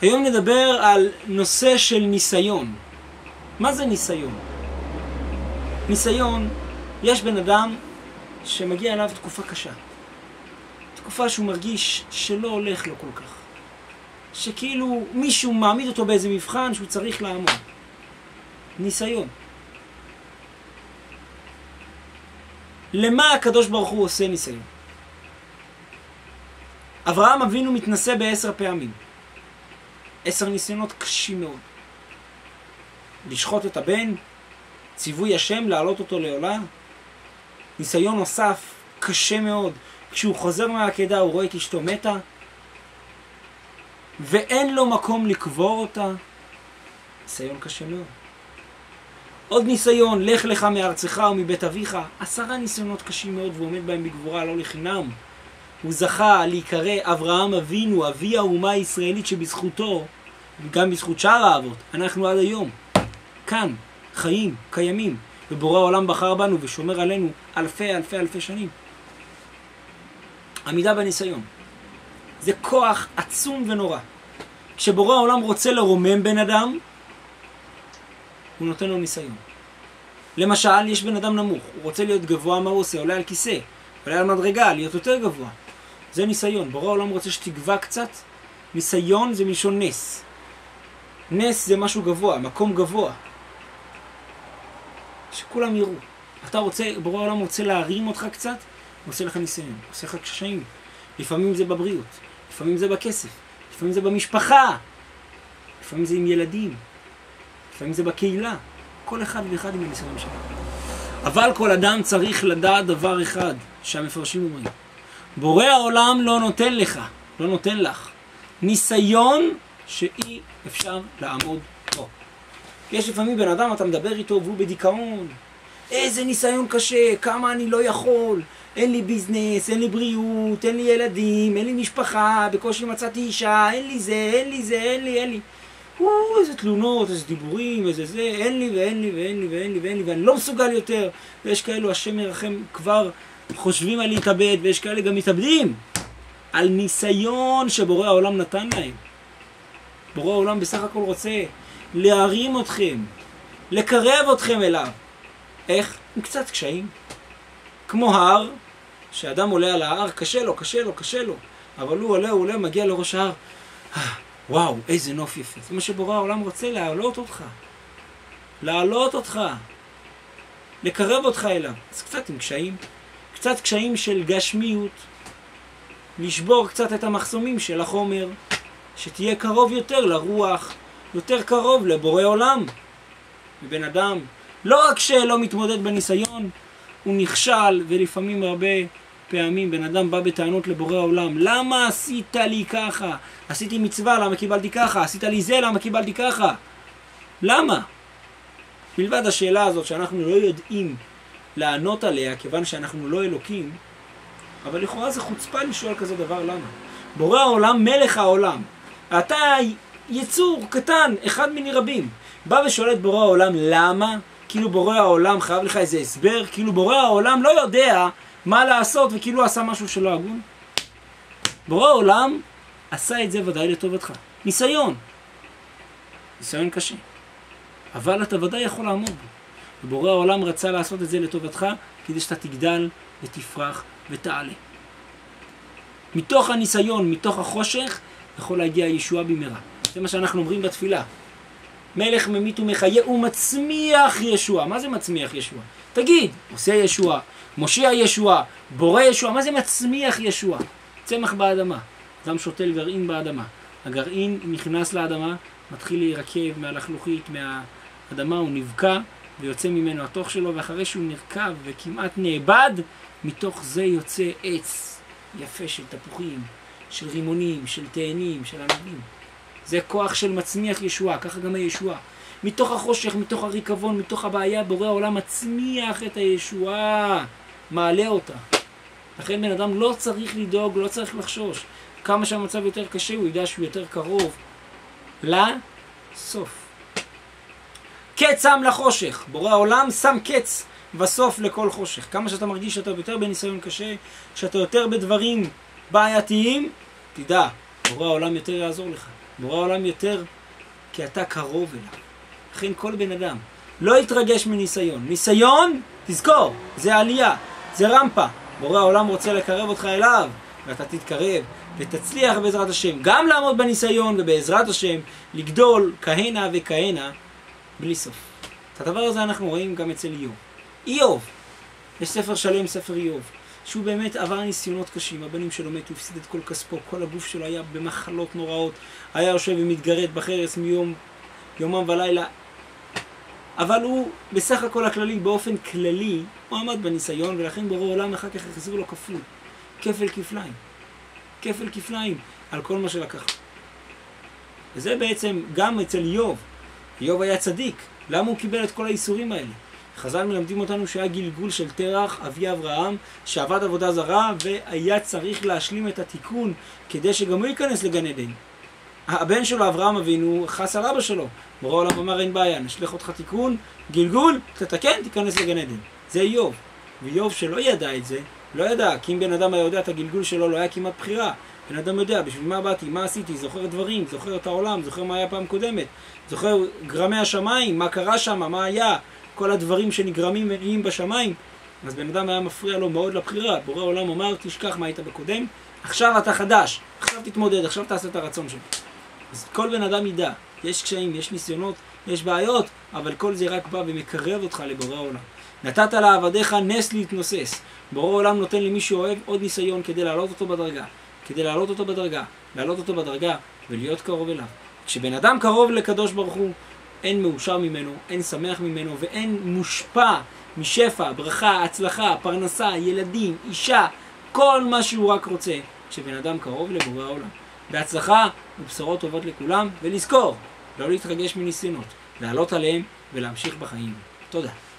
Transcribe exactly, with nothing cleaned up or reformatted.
היום נדבר על נושא של ניסיון. מה זה ניסיון? ניסיון, יש בן אדם שמגיע אליו תקופה קשה. תקופה שהוא מרגיש שלא הולך לו כל כך. שכאילו מישהו מעמיד אותו באיזה מבחן שהוא צריך לעמוד. ניסיון. למה הקדוש ברוך הוא עושה ניסיון? אברהם אבינו מתנסה בעשר פעמים. עשר ניסיונות קשים מאוד. לשחוט את הבן, ציווי השם להעלות אותו לעולה. ניסיון נוסף קשה מאוד. כשהוא חוזר מהעקדה הוא רואה את אשתו מתה. ואין לו מקום לקבור אותה. ניסיון קשה מאוד. עוד ניסיון, לך לך מארצך ומבית אביך. עשרה ניסיונות קשים מאוד והוא עומד בהם בגבורה, לא לחינם. הוא זכה להיקרא אברהם אבינו, אבי האומה הישראלית שבזכותו, וגם בזכות שאר האבות, אנחנו עד היום כאן, חיים, קיימים, ובורא העולם בחר בנו ושומר עלינו אלפי אלפי אלפי שנים. עמידה בניסיון. זה כוח עצום ונורא. כשבורא העולם רוצה לרומם בן אדם, הוא נותן לו ניסיון. למשל, יש בן אדם נמוך, הוא רוצה להיות גבוה, מה הוא עושה? עולה על כיסא, עולה על מדרגה, להיות יותר גבוה. זה ניסיון. בורא העולם רוצה שתגבה קצת. ניסיון זה מלשון נס. נס זה משהו גבוה, מקום גבוה. שכולם יראו. אתה רוצה, בורא העולם רוצה להרים אותך קצת, הוא עושה לך ניסיון, הוא עושה לך קשיים. לפעמים זה בבריאות, לפעמים זה בכסף, לפעמים זה במשפחה, לפעמים זה עם ילדים, לפעמים זה בקהילה. כל אחד ואחד עם הניסיון שלו. אבל כל אדם צריך לדעת דבר אחד שהמפרשים אומרים. בורא העולם לא נותן לך, לא נותן לך, ניסיון שאי אפשר לעמוד בו. יש לפעמים בן אדם, אתה מדבר איתו והוא בדיכאון. איזה ניסיון קשה, כמה אני לא יכול. אין לי ביזנס, אין לי בריאות, אין לי ילדים, אין לי משפחה, בקושי מצאתי אישה, אין לי זה, אין לי זה, אין לי, אין לי. או, איזה תלונות, איזה דיבורים, איזה זה, אין לי ואין לי ואין לי ואין לי ואין לי, ואני לא מסוגל יותר. ויש כאלו, השם ירחם, כבר חושבים על להתאבד, ויש כאלה גם מתאבדים על ניסיון שבורא העולם נתן להם. בורא העולם בסך הכל רוצה להרים אתכם, לקרב אתכם אליו. איך? עם קצת קשיים. כמו הר, שאדם עולה על ההר, קשה לו, קשה לו, קשה לו. אבל הוא עולה, הוא עולה, מגיע לראש ההר. וואו, איזה נוף יפה. זה מה שבורא העולם רוצה, להעלות אותך. להעלות אותך. לקרב אותך אליו. אז קצת עם קשיים. קצת קשיים של גשמיות. לשבור קצת את המחסומים של החומר. שתהיה קרוב יותר לרוח. יותר קרוב לבורא עולם. ובן אדם, לא רק שלא מתמודד בניסיון, הוא נכשל, ולפעמים הרבה פעמים בן אדם בא בטענות לבורא העולם. למה עשית לי ככה? עשיתי מצווה, למה קיבלתי ככה? עשית לי זה, למה קיבלתי ככה? למה? מלבד השאלה הזאת שאנחנו לא יודעים לענות עליה, כיוון שאנחנו לא אלוקים, אבל לכאורה זה חוצפה לשאול כזה דבר, למה? בורא העולם, מלך העולם. אתה יצור קטן, אחד מיני רבים. בא ושואל את בורא העולם, למה? כאילו בורא העולם חייב לך איזה הסבר, כאילו בורא העולם לא יודע מה לעשות וכאילו עשה משהו שלא הגון. בורא העולם עשה את זה ודאי לטובתך. ניסיון. ניסיון קשה. אבל אתה ודאי יכול לעמוד בו. ובורא העולם רצה לעשות את זה לטובתך כדי שאתה תגדל ותפרח ותעלה. מתוך הניסיון, מתוך החושך, יכול להגיע ישועה במהרה. זה מה שאנחנו אומרים בתפילה. מלך ממית ומחיה ומצמיח ישועה. מה זה מצמיח ישועה? תגיד, עושה ישועה, מושיע ישועה, בורא ישועה. מה זה מצמיח ישועה? צמח באדמה. אדם שותל גרעין באדמה. הגרעין נכנס לאדמה, מתחיל להירקב מהלחלוכית, מהאדמה, הוא נבקע ויוצא ממנו התוך שלו, ואחרי שהוא נרקב וכמעט נאבד, מתוך זה יוצא עץ יפה של תפוחים, של רימונים, של תאנים, של ענבים. זה כוח של מצמיח ישועה, ככה גם הישועה. מתוך החושך, מתוך הריקבון, מתוך הבעיה, בורא העולם מצמיח את הישועה, מעלה אותה. לכן בן אדם לא צריך לדאוג, לא צריך לחשוש. כמה שהמצב יותר קשה, הוא ידע שהוא יותר קרוב לסוף. קץ שם לחושך. בורא העולם שם קץ וסוף לכל חושך. כמה שאתה מרגיש שאתה יותר בניסיון קשה, שאתה יותר בדברים בעייתיים, תדע, בורא העולם יותר יעזור לך. בורא העולם יותר כי אתה קרוב אליו. לכן כל בן אדם לא יתרגש מניסיון. ניסיון, תזכור, זה עלייה, זה רמפה. בורא העולם רוצה לקרב אותך אליו, ואתה תתקרב ותצליח בעזרת השם גם לעמוד בניסיון, ובעזרת השם לגדול כהנה וכהנה בלי סוף. את הדבר הזה אנחנו רואים גם אצל איוב. איוב, יש ספר שלם, ספר איוב, שהוא באמת עבר ניסיונות קשים. הבנים שלו מתו, הפסיד את כל כספו, כל הגוף שלו היה במחלות נוראות, היה יושב ומתגרד בחרס מיום יומם ולילה. אבל הוא בסך הכל הכללי, באופן כללי, הוא עמד בניסיון, ולכן בורא עולם אחר כך החזיר לו כפול, כפל כפליים, כפל כפליים על כל מה שלקח. וזה בעצם גם אצל איוב. איוב היה צדיק. למה הוא קיבל את כל האיסורים האלה? חז"ל מלמדים אותנו שהיה גלגול של תרח, אבי אברהם, שעבד עבודה זרה, והיה צריך להשלים את התיקון כדי שגם הוא ייכנס לגן עדן. הבן שלו, אברהם אבינו, חס על אבא שלו. בורא העולם אמר, אין בעיה, נשלח אותך תיקון, גלגול, תתקן, תיכנס לגן עדן. זה איוב. ואיוב שלא ידע את זה, לא ידע, כי אם בן אדם היה יודע את הגלגול שלו, לא היה כמעט בחירה. בן אדם יודע, בשביל מה באתי, מה עשיתי, זוכר דברים, זוכר את העולם, זוכר מה היה פעם קודמת, זוכר גרמי השמיים, מה קרה שם, מה היה, כל הדברים שנגרמים מהם בשמיים. אז בן אדם היה מפריע לו מאוד לבחירה. בורא העולם אמר, תשכח מה היית בקודם, עכשיו אתה חדש, עכשיו תתמודד, עכשיו תעשה את הרצון שלו. אז כל בן אדם ידע, יש קשיים, יש ניסיונות, יש בעיות, אבל כל זה רק בא ומקרב אותך לבורא העולם. נתת לעבדיך נס להתנוסס. בורא העולם נותן למי שאוהב עוד ניסיון כדי להעלות אותו בדרגה. כדי להעלות אותו בדרגה, להעלות אותו בדרגה ולהיות קרוב אליו. כשבן אדם קרוב לקדוש ברוך הוא, אין מאושר ממנו, אין שמח ממנו, ואין מושפע משפע, ברכה, הצלחה, פרנסה, ילדים, אישה, כל מה שהוא רק רוצה, כשבן אדם קרוב לבורא העולם. בהצלחה ובשורות טובות לכולם, ולזכור, לא להתרגש מניסיונות, לעלות עליהם ולהמשיך בחיים. תודה.